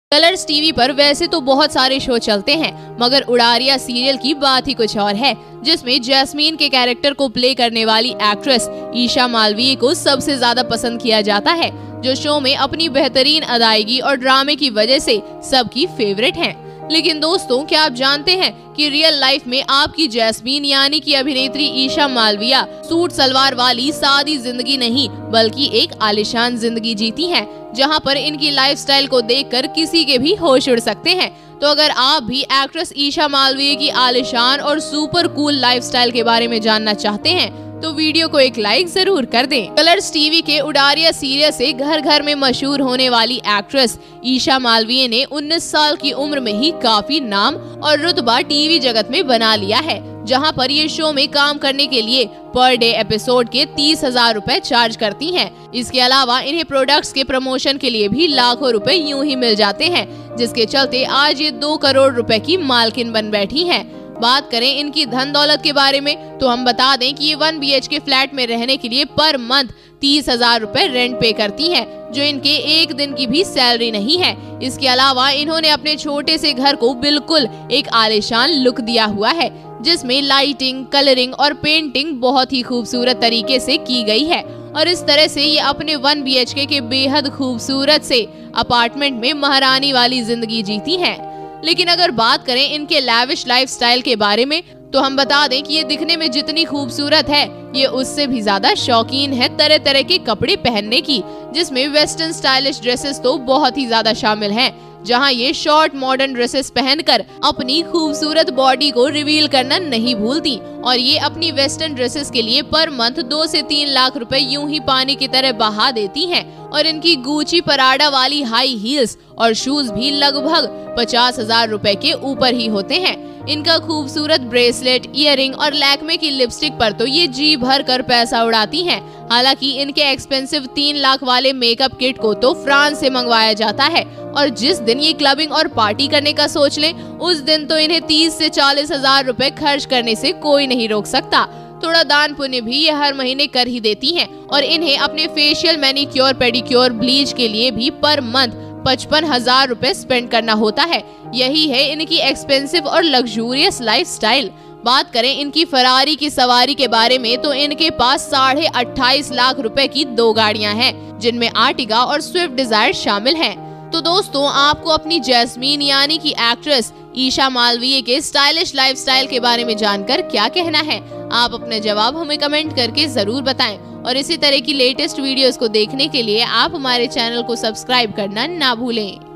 Colors TV पर वैसे तो बहुत सारे शो चलते हैं, मगर उड़ारिया सीरियल की बात ही कुछ और है, जिसमें जैस्मीन के कैरेक्टर को प्ले करने वाली एक्ट्रेस ईशा मालवीय को सबसे ज्यादा पसंद किया जाता है, जो शो में अपनी बेहतरीन अदायगी और ड्रामे की वजह से सबकी फेवरेट हैं। लेकिन दोस्तों, क्या आप जानते हैं कि रियल लाइफ में आपकी जैस्मीन यानी कि अभिनेत्री ईशा मालवीय सूट सलवार वाली सादी जिंदगी नहीं बल्कि एक आलीशान जिंदगी जीती हैं, जहां पर इनकी लाइफस्टाइल को देखकर किसी के भी होश उड़ सकते हैं। तो अगर आप भी एक्ट्रेस ईशा मालवीय की आलीशान और सुपर कूल लाइफस्टाइल के बारे में जानना चाहते हैं तो वीडियो को एक लाइक जरूर कर दें। कलर्स टीवी के उड़ारिया सीरियल से घर घर में मशहूर होने वाली एक्ट्रेस ईशा मालवीय ने 19 साल की उम्र में ही काफी नाम और रुतबा टीवी जगत में बना लिया है, जहां पर ये शो में काम करने के लिए पर डे एपिसोड के 30,000 रुपए चार्ज करती हैं। इसके अलावा इन्हें प्रोडक्ट्स के प्रमोशन के लिए भी लाखों रुपए यूं ही मिल जाते हैं, जिसके चलते आज ये 2 करोड़ रुपए की मालकिन बन बैठी हैं। बात करें इनकी धन दौलत के बारे में तो हम बता दें कि ये 1 BHK फ्लैट में रहने के लिए पर मंथ 30,000 रुपए रेंट पे करती हैं, जो इनके एक दिन की भी सैलरी नहीं है। इसके अलावा इन्होंने अपने छोटे से घर को बिल्कुल एक आलीशान लुक दिया हुआ है, जिसमें लाइटिंग, कलरिंग और पेंटिंग बहुत ही खूबसूरत तरीके से की गई है। और इस तरह से ये अपने 1 BHK के बेहद खूबसूरत से अपार्टमेंट में महारानी वाली जिंदगी जीती हैं। लेकिन अगर बात करें इनके लैविश लाइफस्टाइल के बारे में तो हम बता दें कि ये दिखने में जितनी खूबसूरत है, ये उससे भी ज्यादा शौकीन है तरह तरह के कपड़े पहनने की, जिसमें वेस्टर्न स्टाइलिश ड्रेसेस तो बहुत ही ज्यादा शामिल हैं, जहां ये शॉर्ट मॉडर्न ड्रेसेस पहनकर अपनी खूबसूरत बॉडी को रिवील करना नहीं भूलती। और ये अपनी वेस्टर्न ड्रेसेस के लिए पर मंथ 2 से 3 लाख रुपए यूं ही पानी की तरह बहा देती हैं। और इनकी गुची पराडा वाली हाई हील्स और शूज भी लगभग 50,000 रुपए के ऊपर ही होते हैं। इनका खूबसूरत ब्रेसलेट, इयररिंग और लैक्मे की लिपस्टिक पर तो ये जी भर कर पैसा उड़ाती हैं। हालांकि इनके एक्सपेंसिव 3 लाख वाले मेकअप किट को तो फ्रांस से मंगवाया जाता है, और जिस दिन ये क्लबिंग और पार्टी करने का सोच लें, उस दिन तो इन्हें 30 से 40,000 रुपए खर्च करने से कोई नहीं रोक सकता। थोड़ा दान पुण्य भी ये हर महीने कर ही देती हैं, और इन्हें अपने फेशियल, मैनिक्योर, पेडिक्योर, ब्लीच के लिए भी पर मंथ 55,000 रुपए स्पेंड करना होता है। यही है इनकी एक्सपेंसिव और लग्जूरियस लाइफस्टाइल। बात करें इनकी फरारी की सवारी के बारे में तो इनके पास 28.5 लाख रुपए की 2 गाड़ियां हैं, जिनमें आर्टिगा और स्विफ्ट डिजायर शामिल हैं। तो दोस्तों, आपको अपनी जैस्मीन यानी कि एक्ट्रेस ईशा मालवीय के स्टाइलिश लाइफस्टाइल के बारे में जानकर क्या कहना है? आप अपने जवाब हमें कमेंट करके जरूर बताएं। और इसी तरह की लेटेस्ट वीडियोस को देखने के लिए आप हमारे चैनल को सब्सक्राइब करना ना भूलें।